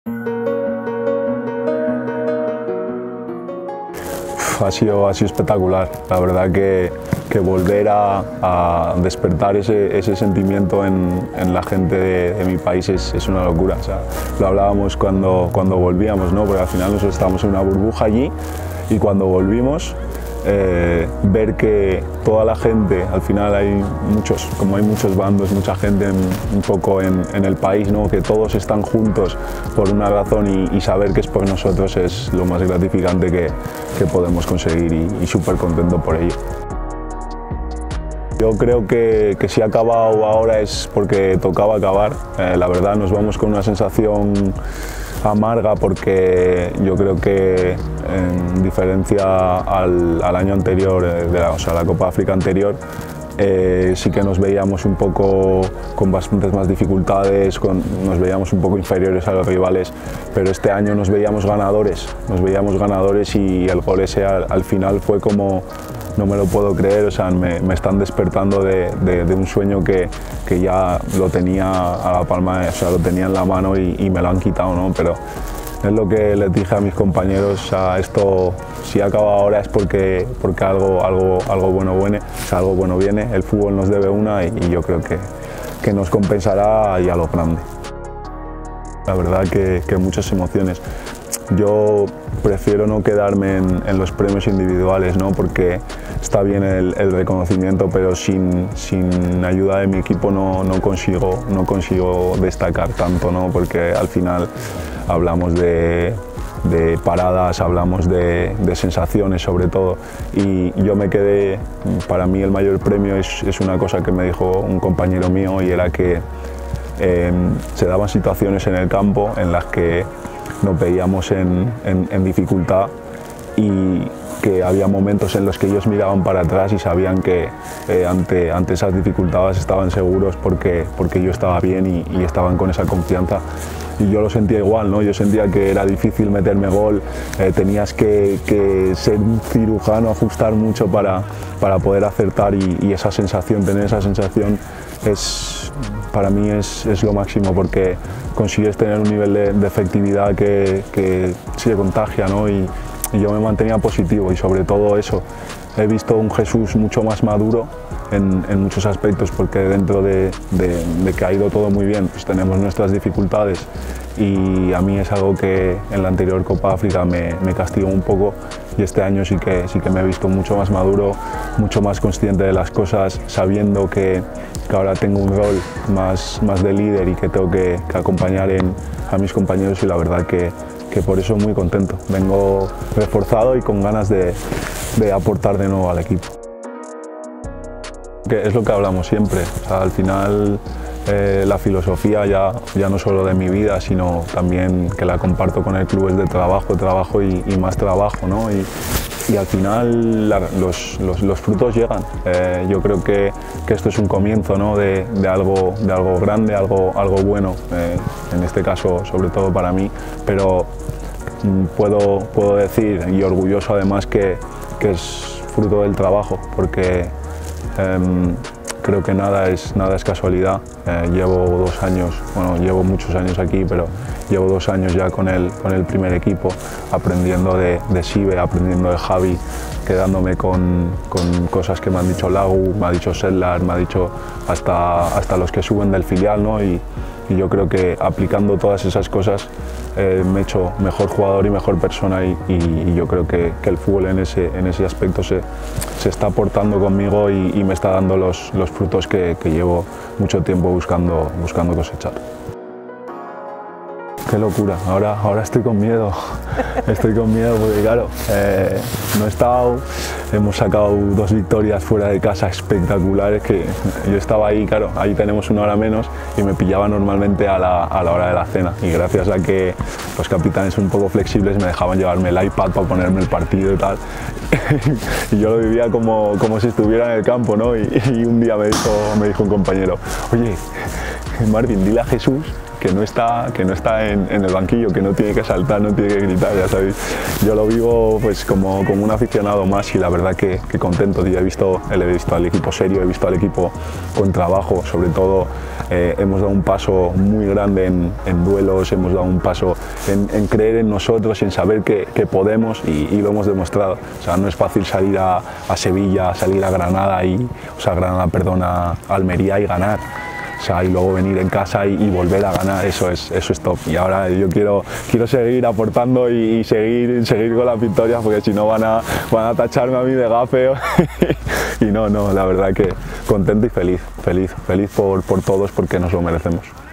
Ha sido espectacular, la verdad que volver a despertar ese sentimiento en la gente de mi país es una locura. O sea, lo hablábamos cuando volvíamos, ¿no? Porque al final nosotros estábamos en una burbuja allí y cuando volvimos, ver que toda la gente, al final como hay muchos bandos, mucha gente un poco en el país, ¿no? Que todos están juntos por una razón y saber que es por nosotros es lo más gratificante que podemos conseguir y súper contento por ello. Yo creo que si ha acabado ahora es porque tocaba acabar. La verdad nos vamos con una sensación amarga porque yo creo que en diferencia al año anterior, o sea, la Copa África anterior, sí que nos veíamos un poco con bastantes más dificultades, nos veíamos un poco inferiores a los rivales, pero este año nos veíamos ganadores y el gol ese al final fue como, no me lo puedo creer, o sea, me están despertando de un sueño que ya lo tenía a la palma, o sea, lo tenía en la mano y me lo han quitado, ¿no? Pero es lo que les dije a mis compañeros, o sea, esto si acaba ahora es porque algo bueno viene, el fútbol nos debe una y yo creo que nos compensará y a lo grande. La verdad que muchas emociones. Yo prefiero no quedarme en los premios individuales, ¿no? Porque está bien el reconocimiento, pero sin ayuda de mi equipo no consigo destacar tanto, ¿no? Porque al final hablamos de paradas, hablamos de sensaciones sobre todo, y yo me quedé, para mí el mayor premio es una cosa que me dijo un compañero mío, y era que se daban situaciones en el campo en las que nos veíamos en dificultad y que había momentos en los que ellos miraban para atrás y sabían que ante esas dificultades estaban seguros porque yo estaba bien y estaban con esa confianza. Y yo lo sentía igual, ¿no? Yo sentía que era difícil meterme gol, tenías que ser un cirujano, ajustar mucho para poder acertar y esa sensación, tener esa sensación para mí es lo máximo, porque consigues tener un nivel de efectividad que se contagia, ¿no? Y yo me mantenía positivo y sobre todo eso. He visto un Jesús mucho más maduro en muchos aspectos, porque dentro de que ha ido todo muy bien, pues tenemos nuestras dificultades, y a mí es algo que en la anterior Copa África me castigó un poco, y este año sí que me he visto mucho más maduro, mucho más consciente de las cosas, sabiendo que ahora tengo un rol más de líder y que tengo que acompañar a mis compañeros, y la verdad que por eso muy contento. Vengo reforzado y con ganas de aportar de nuevo al equipo. Que es lo que hablamos siempre, o sea, al final la filosofía ya no solo de mi vida, sino también que la comparto con el club, es de trabajo y más trabajo, ¿no? Y al final los frutos llegan. Yo creo que esto es un comienzo, ¿no? de algo grande, algo bueno, en este caso sobre todo para mí, pero puedo decir, y orgulloso además, que es fruto del trabajo, porque creo que nada es casualidad. Llevo 2 años, bueno, llevo muchos años aquí, pero llevo 2 años ya con el primer equipo, aprendiendo de Sibe, aprendiendo de Javi, quedándome con cosas que me han dicho Lagu, me ha dicho Sedlar, me ha dicho hasta los que suben del filial, ¿no? Y yo creo que aplicando todas esas cosas me he hecho mejor jugador y mejor persona, y yo creo que el fútbol en ese aspecto se está aportando conmigo y me está dando los frutos que llevo mucho tiempo buscando cosechar. Qué locura, ahora estoy con miedo, porque claro, no he estado, hemos sacado 2 victorias fuera de casa espectaculares, que yo estaba ahí, claro, ahí tenemos 1 hora menos y me pillaba normalmente a la hora de la cena, y gracias a que los capitanes son un poco flexibles me dejaban llevarme el iPad para ponerme el partido y tal, y yo lo vivía como si estuviera en el campo, ¿no? Y un día me dijo un compañero: oye, Marvin, dile a Jesús no está en el banquillo, que no tiene que saltar, no tiene que gritar, ya sabéis. Yo lo vivo pues como un aficionado más y la verdad que contento, tío. He visto al equipo serio, he visto al equipo con trabajo, sobre todo hemos dado un paso muy grande en duelos, hemos dado un paso en creer en nosotros, en saber que podemos y lo hemos demostrado. O sea, no es fácil salir a Sevilla, salir a Granada a Almería y ganar. O sea, y luego venir en casa y volver a ganar, eso es top. Y ahora yo quiero seguir aportando y seguir con las victorias, porque si no van a tacharme a mí de gafeo. Y no, la verdad que contento y feliz por todos, porque nos lo merecemos.